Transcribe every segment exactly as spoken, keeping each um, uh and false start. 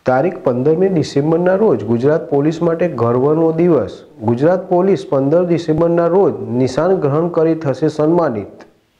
તારીખ પંદરમી ડિસેમ્બરના રોજ ગુજરાત પોલીસ માટે ગર્વનો દિવસ। ગુજરાત પોલીસ પંદર ડિસેમ્બરના રોજ નિશાન ગ્રહણ કરી થશે સન્માનિત।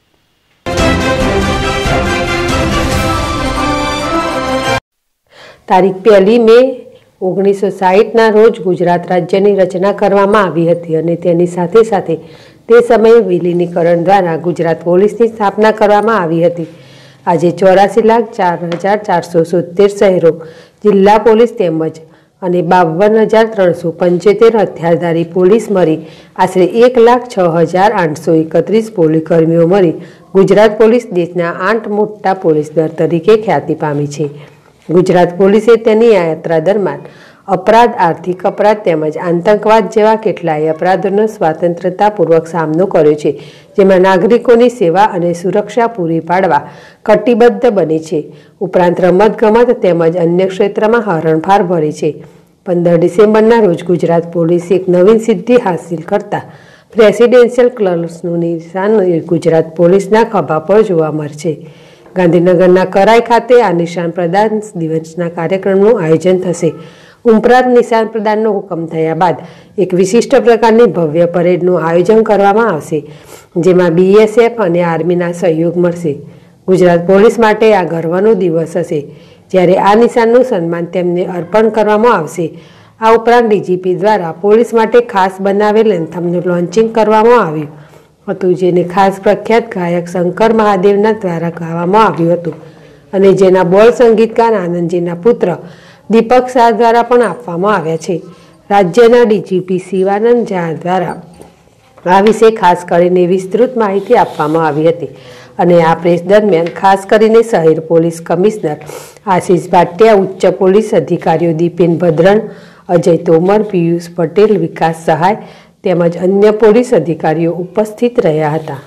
તારીખ પહેલી મે ઓગણીસો સાહીઠના રોજ ગુજરાત રાજ્યની રચના કરવામાં આવી હતી અને તેની સાથે સાથે તે સમયે વિલીનીકરણ દ્વારા ગુજરાત પોલીસની સ્થાપના કરવામાં આવી હતી। આજે ચોરાસી લાખ ચાર હજાર ચારસો સોતેર શહેરો જિલ્લા પોલીસ તેમજ અને બાવન હજાર ત્રણસો પંચોતેર હથિયારધારી પોલીસ મળી આશરે એક લાખ છ હજાર આઠસો એકત્રીસ પોલીસ કર્મીઓ મળી ગુજરાત પોલીસ દેશના આઠ મોટા પોલીસ દળ તરીકે ખ્યાતિ પામી છે। ગુજરાત પોલીસે તેની આ યાત્રા દરમિયાન અપરાધ, આર્થિક અપરાધ તેમજ આતંકવાદ જેવા કેટલાય અપરાધોનો સ્વતંત્રતાપૂર્વક સામનો કર્યો છે, જેમાં નાગરિકોની સેવા અને સુરક્ષા પૂરી પાડવા કટિબદ્ધ બની છે। ઉપરાંત રમતગમત તેમજ અન્ય ક્ષેત્રમાં હરણફાળ ભરી છે। પંદર ડિસેમ્બરના રોજ ગુજરાત પોલીસે એક નવીન સિદ્ધિ હાંસિલ કરતા પ્રેસિડેન્શિયલ ક્લર્ક્સનું નિશાન ગુજરાત પોલીસના ખભા પર જોવા મળશે। ગાંધીનગરના કરાઈ ખાતે આ નિશાન પ્રદાન દિવસના કાર્યક્રમનું આયોજન થશે। ઉપરાંત નિશાન પ્રદાનનો હુકમ થયા બાદ એક વિશિષ્ટ પ્રકારની ભવ્ય પરેડનું આયોજન કરવામાં આવશે, જેમાં બીએસએફ અને આર્મીના સહયોગ મળશે। ગુજરાત પોલીસ માટે આ ગર્વનો દિવસ હશે, જ્યારે આ નિશાનનું સન્માન તેમને અર્પણ કરવામાં આવશે। આ ઉપરાંત ડીજીપી દ્વારા પોલીસ માટે ખાસ બનાવેલ એન્થમનું લોન્ચિંગ કરવામાં આવ્યું હતું, જેને ખાસ પ્રખ્યાત ગાયક શંકર મહાદેવના દ્વારા ગાવામાં આવ્યું હતું અને જેના બોલ સંગીતકાર આનંદજીના પુત્ર દીપક શાહ દ્વારા પણ આપવામાં આવ્યા છે। રાજ્યના ડીજીપી શિવાનંદ ઝા દ્વારા આ વિશે ખાસ કરીને વિસ્તૃત માહિતી આપવામાં આવી હતી અને આ પ્રેસ દરમિયાન ખાસ કરીને શહેર પોલીસ કમિશનર આશીષ ભાટિયા, ઉચ્ચ પોલીસ અધિકારીઓ દીપેન ભદ્રન, અજય તોમર, પિયુષ પટેલ, વિકાસ સહાય તેમજ અન્ય પોલીસ અધિકારીઓ ઉપસ્થિત રહ્યા હતા।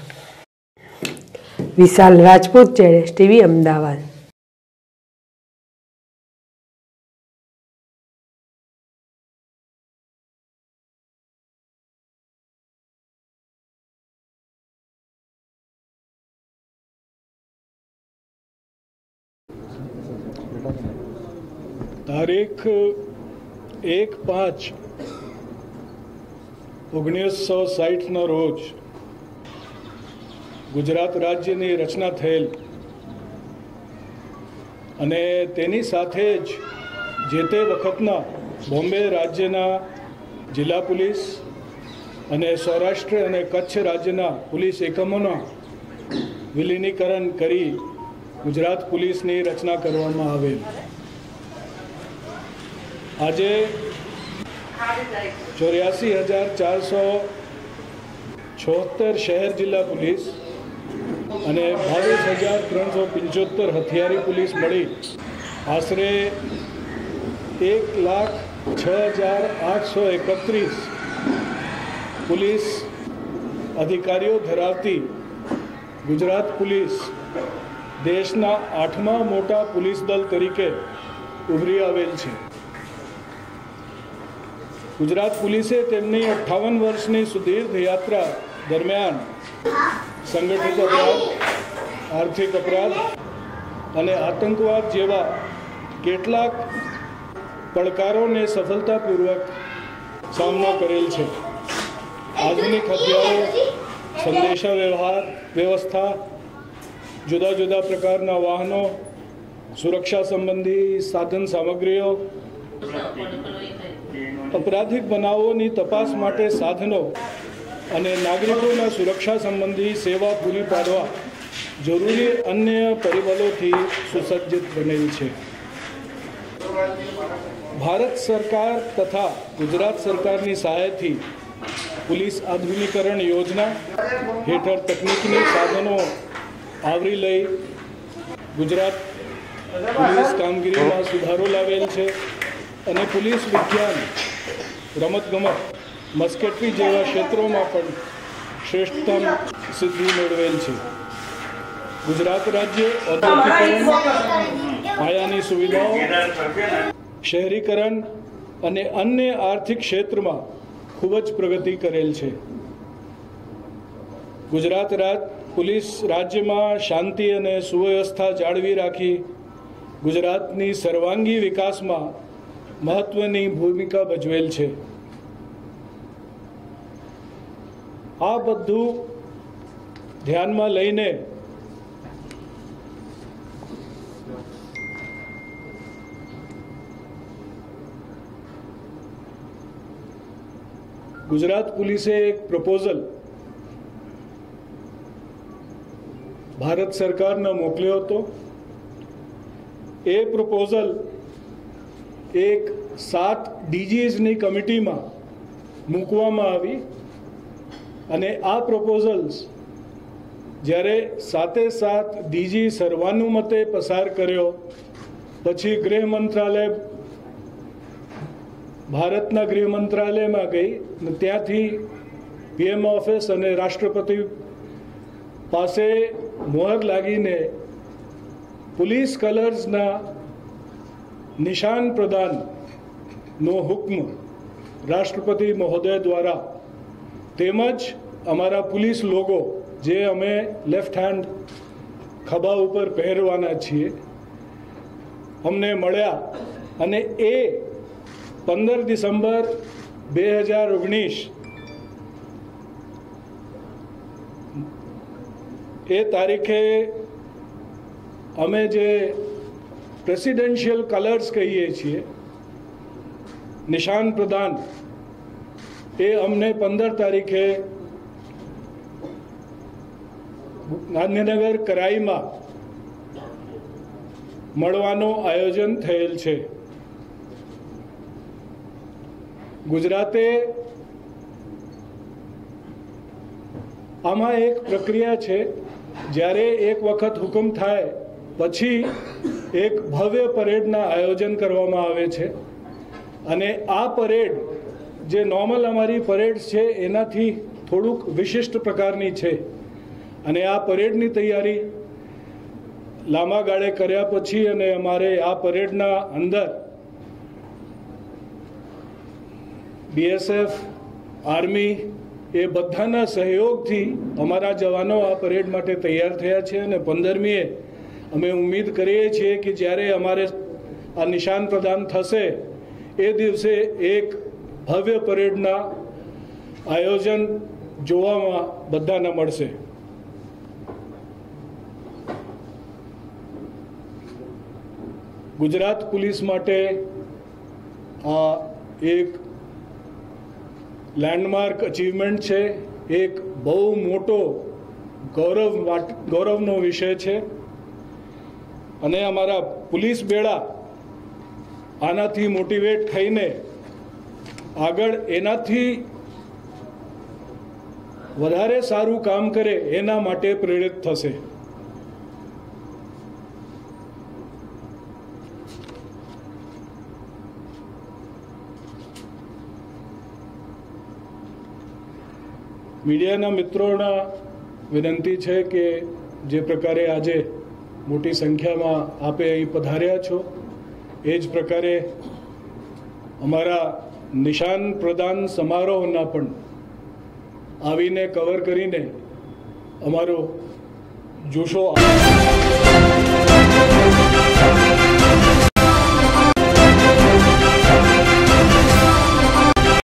વિશાલ રાજપૂત, જેડેશ ટીવી, અમદાવાદ। તારીખ એક પાંચ ઓગણીસો સાહીઠના રોજ ગુજરાત રાજ્યની રચના થયેલ અને તેની સાથે જ જે તે વખતના બોમ્બે રાજ્યના જિલ્લા પોલીસ અને સૌરાષ્ટ્ર અને કચ્છ રાજ્યના પોલીસ એકમોના વિલીનીકરણ કરી ગુજરાત પોલીસની રચના કરવામાં આવેલ। આજે ચોર્યાસી હજાર ચારસો છોતેર શહેર જિલ્લા પોલીસ અને બાવીસ હજાર ત્રણસો પંચોતેર હથિયારી પોલીસ મળી આશરે એક લાખ છ હજાર આઠસો એકત્રીસ પોલીસ અધિકારીઓ ધરાવતી ગુજરાત પોલીસ દેશના આઠમા મોટા પોલીસ દળ તરીકે ઉભરી આવેલ છે। ગુજરાત પોલીસે તેમની અઠ્ઠાવન વર્ષની સુદીર્ઘ યાત્રા દરમિયાન સંગઠિત અપરાધ, આર્થિક અપરાધ અને આતંકવાદ જેવા કેટલાક પડકારોને સફળતાપૂર્વક સામનો કરેલ છે। આધુનિક હથિયારો, સંદેશા વ્યવહાર વ્યવસ્થા, જુદા જુદા પ્રકારના વાહનો, સુરક્ષા સંબંધી સાધન સામગ્રીઓ, અપરાધિક બનાવોની તપાસ માટે સાધનો અને નાગરિકોના સુરક્ષા સંબંધી સેવા પૂરી પાડવા જરૂરી અન્ય પરિબળોથી સુસજ્જિત બનેલ છે। ભારત સરકાર તથા ગુજરાત સરકારની સહાયથી પોલીસ આધુનિકરણ યોજના હેઠળ તકનીકી સાધનો આવરી લઈ ગુજરાત પોલીસ કામગીરીમાં સુધારો લાવેલ છે અને પોલીસ વિજ્ઞાન, રમતગમત, મસ્કેટરી જેવા ક્ષેત્રોમાં પણ શ્રેષ્ઠતમ સિદ્ધિ મેળવેલ છે। ગુજરાત રાજ્ય ઔદ્યોગિકરણ, પાયાની સુવિધાઓ, શહેરીકરણ અને અન્ય આર્થિક ક્ષેત્રમાં ખૂબ જ પ્રગતિ કરેલ છે। ગુજરાત રાજ પોલીસ રાજ્યમાં શાંતિ અને સુવ્યવસ્થા જાળવી રાખી ગુજરાતની સર્વાંગી વિકાસમાં મહત્વની ભૂમિકા ભજવેલ છે। આ બધું ધ્યાનમાં લઈને गुजरात पुलिस एक प्रपोजल भारत सरकार ने मोकल्यो हतो। ए प्रपोजल एक सात डीजीजनी कमिटी में मूकवामां आवी अने आ प्रपोजल्स ज्यारे साते सात डीजी सर्वानुमते पसार कर्यो पछी गृह मंत्रालय भारतना गृह मंत्रालय में गई ने त्यांथी पीएम ऑफिस अने राष्ट्रपति पासे मोहर लागीने पुलिस कलर्सना निशान प्रदान नो हुक्म राष्ट्रपति महोदय द्वारा तेमज अमारा पुलिस लोगो जे अमे लेफ्ट हैंड खभा उपर पहेरवाना छीए अमने मळ्या अने ए पंदर डिसेम्बर बे हज़ार ओगनीस ए तारीखे अमे जे प्रेसिडेंशियल कलर्स कहीए छीए निशान प्रदान ए अमने पंदर तारीखे गांधीनगर कराई में मळवानो आयोजन थयेल छे। गुजराते आमा एक प्रक्रिया है ज्यारे एक वखत हुकम थाय पछी एक भव्य परेडना आयोजन करवामां आवे छे अने आ परेड जे नॉर्मल अमारी परेड्स छे एनाथी थोड़ुंक विशिष्ट प्रकारनी छे अने आ परेडनी तैयारी लांबा गाळे कर्या पछी अने अमारे आ परेडना अंदर बीएसएफ आर्मी ए बधाना सहयोग थी अमारा जवानों आ परेड माटे तैयार थया छे अने पंदरमीए अमे उम्मीद करीए छीए कि ज्यारे अमारे आ निशान प्रदान थशे ए दिवसे एक भव्य परेडना आयोजन जोवामां बधाने मळशे। गुजरात पुलिस माटे आ एक लैंडमार्क अचीवमेंट है, एक बहु मोटो गौरव गौरवनो विषय है अने अमारा पुलिस बेड़ा आनाथी मोटिवेट थईने आगळ एनाथी वधारे सारू काम करे एना माटे प्रेरित थशे। मीडियाना मित्रोना विनंती है कि जे प्रकारे आजे मोटी संख्या में आपे अहीं पधार्या छो एज प्रकारे अमारा निशान प्रदान समारोहना पण आवीने कवर करीने अमारो जोशो